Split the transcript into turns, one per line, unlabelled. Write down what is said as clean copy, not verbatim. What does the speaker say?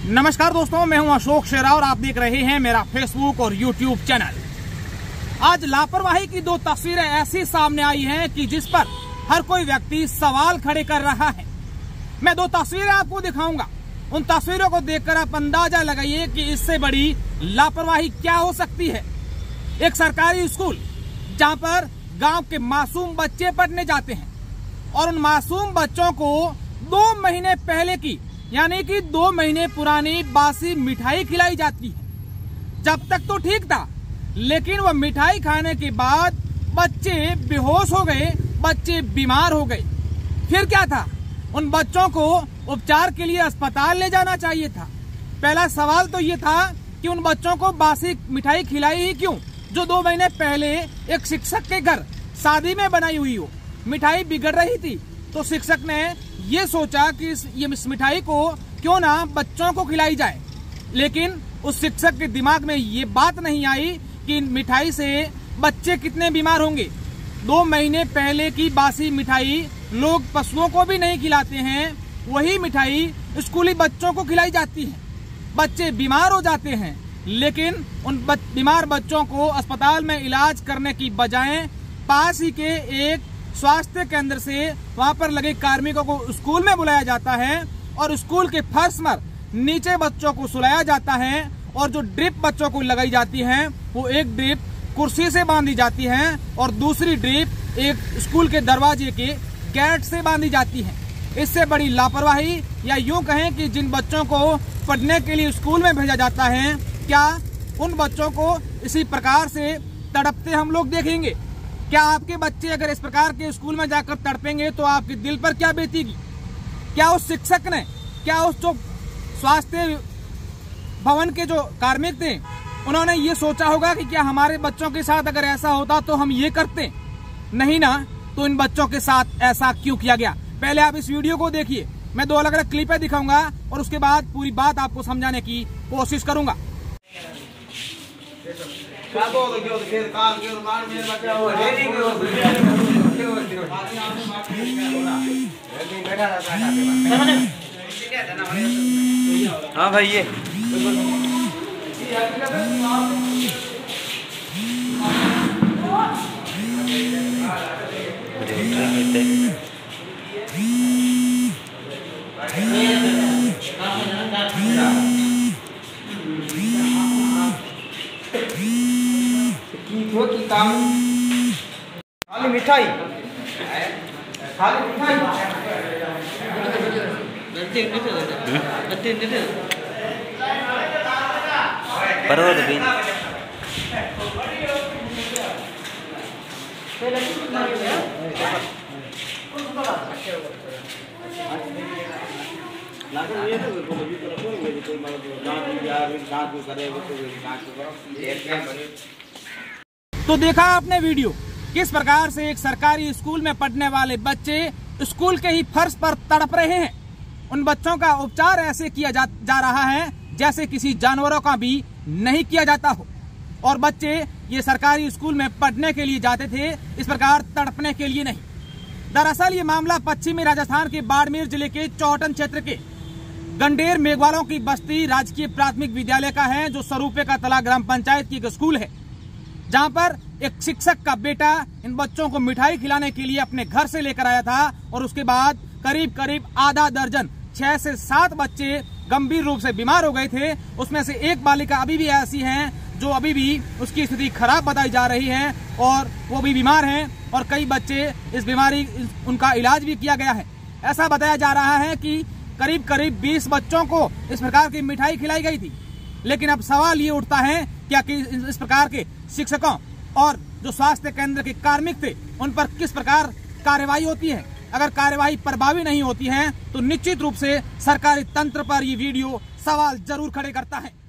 नमस्कार दोस्तों, मैं हूं अशोक शेरा और आप देख रहे हैं मेरा फेसबुक और यूट्यूब चैनल। आज लापरवाही की दो तस्वीरें ऐसी सामने आई हैं कि जिस पर हर कोई व्यक्ति सवाल खड़े कर रहा है। मैं दो तस्वीरें आपको दिखाऊंगा। उन तस्वीरों को देखकर आप अंदाजा लगाइए कि इससे बड़ी लापरवाही क्या हो सकती है। एक सरकारी स्कूल जहां पर गांव के मासूम बच्चे पढ़ने जाते हैं और उन मासूम बच्चों को 2 महीने पहले की यानी कि 2 महीने पुरानी बासी मिठाई खिलाई जाती है। जब तक तो ठीक था, लेकिन वह मिठाई खाने के बाद बच्चे बेहोश हो गए, बच्चे बीमार हो गए। फिर क्या था? उन बच्चों को उपचार के लिए अस्पताल ले जाना चाहिए था। पहला सवाल तो ये था कि उन बच्चों को बासी मिठाई खिलाई ही क्यों, जो 2 महीने पहले एक शिक्षक के घर शादी में बनाई हुई हो। मिठाई बिगड़ रही थी तो शिक्षक ने ये सोचा कि इस मिठाई को क्यों ना बच्चों को खिलाई जाए, लेकिन उस शिक्षक के दिमाग में ये बात नहीं आई कि इन मिठाई से बच्चे कितने बीमार होंगे। 2 महीने पहले की बासी मिठाई लोग पशुओं को भी नहीं खिलाते हैं, वही मिठाई स्कूली बच्चों को खिलाई जाती है। बच्चे बीमार हो जाते हैं, लेकिन उन बीमार बच्चों को अस्पताल में इलाज करने की बजाय पास ही के एक स्वास्थ्य केंद्र से वहां पर लगे कार्मिकों को स्कूल में बुलाया जाता है और स्कूल के फर्श पर नीचे बच्चों को सुलाया जाता है और जो ड्रिप बच्चों को लगाई जाती है वो एक ड्रिप कुर्सी से बांधी जाती है और दूसरी ड्रिप एक स्कूल के दरवाजे के गेट से बांधी जाती है। इससे बड़ी लापरवाही, या यूं कहें कि जिन बच्चों को पढ़ने के लिए स्कूल में भेजा जाता है, क्या उन बच्चों को इसी प्रकार से तड़पते हम लोग देखेंगे? क्या आपके बच्चे अगर इस प्रकार के स्कूल में जाकर तड़पेंगे तो आपके दिल पर क्या बीतेगी? क्या उस शिक्षक ने, क्या उस जो स्वास्थ्य भवन के जो कार्मिक थे, उन्होंने ये सोचा होगा कि क्या हमारे बच्चों के साथ अगर ऐसा होता तो हम ये करते? नहीं ना। तो इन बच्चों के साथ ऐसा क्यों किया गया? पहले आप इस वीडियो को देखिए। मैं 2 अलग अलग क्लिपें दिखाऊंगा और उसके बाद पूरी बात आपको समझाने की कोशिश करूंगा।
हाँ भाई, ये
खाली मिठाई
परवल भी
तो देखा आपने वीडियो, किस प्रकार से एक सरकारी स्कूल में पढ़ने वाले बच्चे स्कूल के ही फर्श पर तड़प रहे हैं। उन बच्चों का उपचार ऐसे किया जा रहा है जैसे किसी जानवरों का भी नहीं किया जाता हो, और बच्चे ये सरकारी स्कूल में पढ़ने के लिए जाते थे, इस प्रकार तड़पने के लिए नहीं। दरअसल ये मामला पश्चिमी राजस्थान के बाड़मेर जिले के चौहटन क्षेत्र के गंडेर मेघवालों की बस्ती राजकीय प्राथमिक विद्यालय का है, जो स्वरूपे का तला ग्राम पंचायत की एक स्कूल है, जहां पर एक शिक्षक का बेटा इन बच्चों को मिठाई खिलाने के लिए अपने घर से लेकर आया था और उसके बाद करीब आधा दर्जन 6 से 7 बच्चे गंभीर रूप से बीमार हो गए थे। उसमें से एक बालिका अभी भी ऐसी है जो अभी भी उसकी स्थिति खराब बताई जा रही है और वो भी बीमार हैं, और कई बच्चे इस बीमारी उनका इलाज भी किया गया है। ऐसा बताया जा रहा है कि करीब 20 बच्चों को इस प्रकार की मिठाई खिलाई गई थी। लेकिन अब सवाल ये उठता है, क्या कि इस प्रकार के शिक्षकों और जो स्वास्थ्य केंद्र के कार्मिक थे उन पर किस प्रकार कार्यवाही होती है? अगर कार्यवाही प्रभावी नहीं होती है तो निश्चित रूप से सरकारी तंत्र पर ये वीडियो सवाल जरूर खड़े करता है।